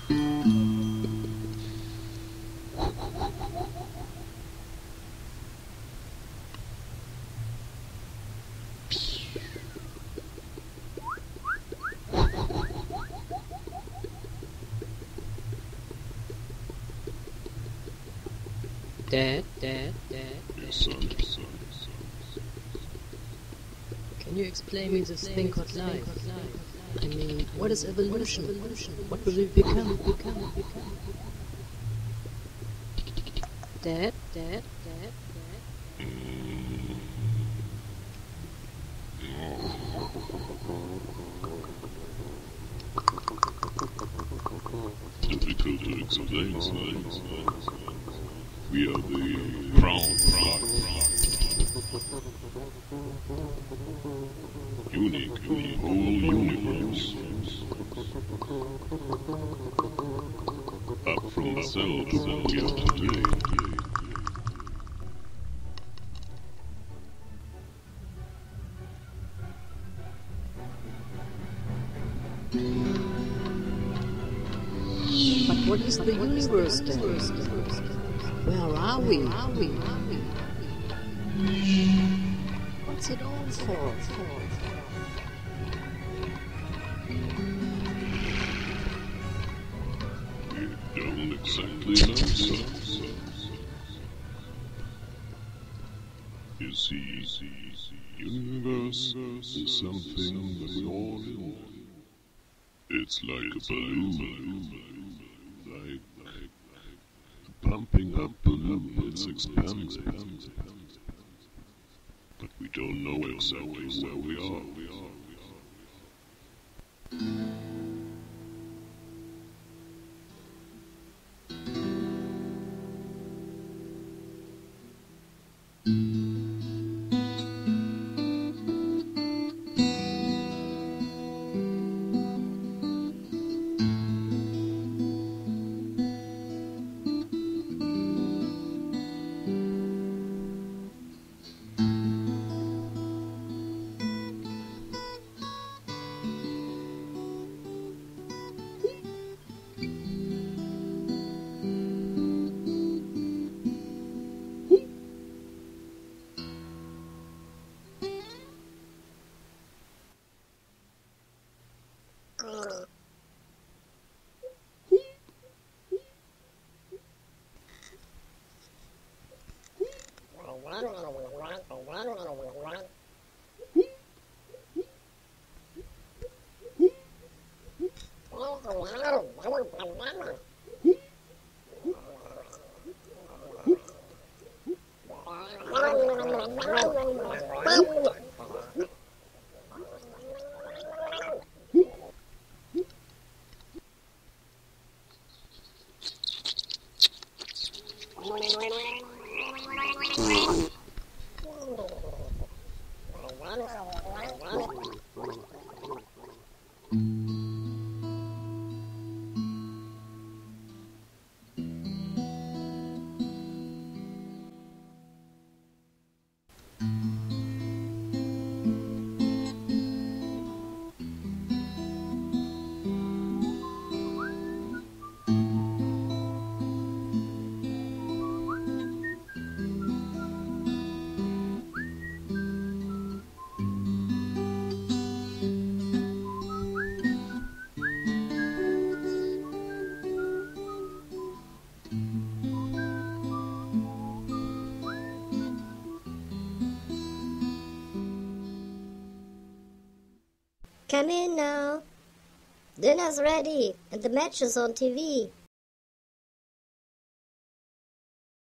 Dad, Yes, son. can you explain me this thing called life? I mean, what is evolution? What will we become? Dad. Difficult to explain, son. We are the crown flock. Unique in the whole universe. Up from the cell to what we are today. But what is the universe then? Where are we? What's it all for? We don't exactly know, son. You see, universe is something that we all in. It's like a balloon, like pumping up balloon. It's expanding, but we don't know exactly where we are. Come in now. Dinner's ready and the match is on TV.